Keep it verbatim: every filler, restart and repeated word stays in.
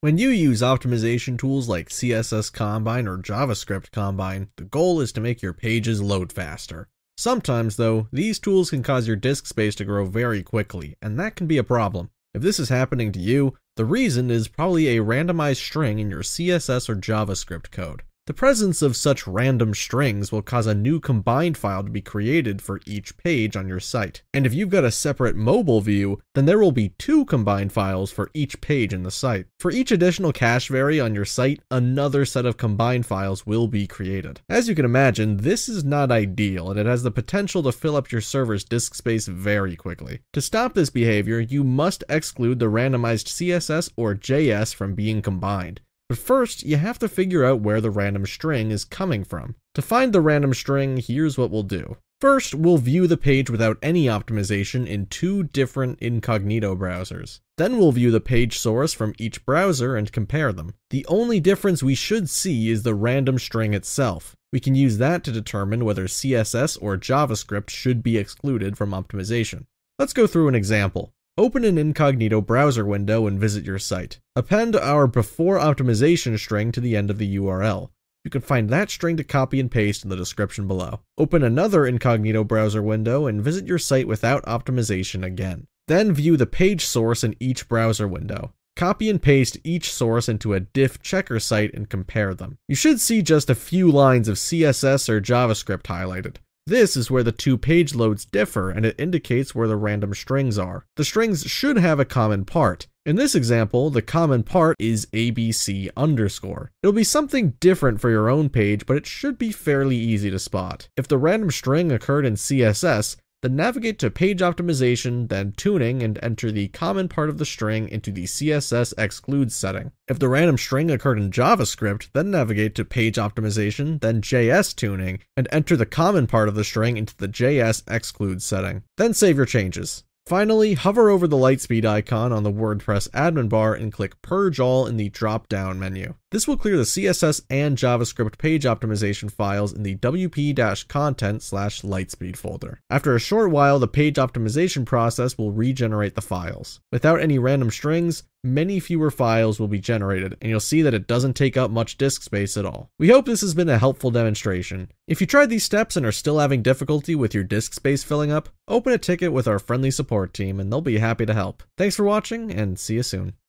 When you use optimization tools like C S S Combine or JavaScript Combine, the goal is to make your pages load faster. Sometimes, though, these tools can cause your disk space to grow very quickly, and that can be a problem. If this is happening to you, the reason is probably a randomized string in your C S S or JavaScript code. The presence of such random strings will cause a new combined file to be created for each page on your site. And if you've got a separate mobile view, then there will be two combined files for each page in the site. For each additional cache vary on your site, another set of combined files will be created. As you can imagine, this is not ideal, and it has the potential to fill up your server's disk space very quickly. To stop this behavior, you must exclude the randomized C S S or J S from being combined. But first, you have to figure out where the random string is coming from. To find the random string, here's what we'll do. First, we'll view the page without any optimization in two different incognito browsers. Then we'll view the page source from each browser and compare them. The only difference we should see is the random string itself. We can use that to determine whether C S S or JavaScript should be excluded from optimization. Let's go through an example. Open an incognito browser window and visit your site. Append our before optimization string to the end of the U R L. You can find that string to copy and paste in the description below. Open another incognito browser window and visit your site without optimization again. Then view the page source in each browser window. Copy and paste each source into a Diffchecker site and compare them. You should see just a few lines of C S S or JavaScript highlighted. This is where the two page loads differ, and it indicates where the random strings are. The strings should have a common part. In this example, the common part is A B C underscore. It'll be something different for your own page, but it should be fairly easy to spot. If the random string occurred in C S S, then navigate to Page Optimization, then Tuning, and enter the common part of the string into the C S S Exclude setting. If the random string occurred in JavaScript, then navigate to Page Optimization, then J S Tuning, and enter the common part of the string into the J S Exclude setting. Then save your changes. Finally, hover over the LiteSpeed icon on the WordPress admin bar and click Purge All in the drop-down menu. This will clear the C S S and JavaScript page optimization files in the W P-content slash LiteSpeed folder. After a short while, the page optimization process will regenerate the files. Without any random strings, many fewer files will be generated, and you'll see that it doesn't take up much disk space at all. We hope this has been a helpful demonstration. If you tried these steps and are still having difficulty with your disk space filling up, open a ticket with our friendly support team and they'll be happy to help. Thanks for watching, and see you soon.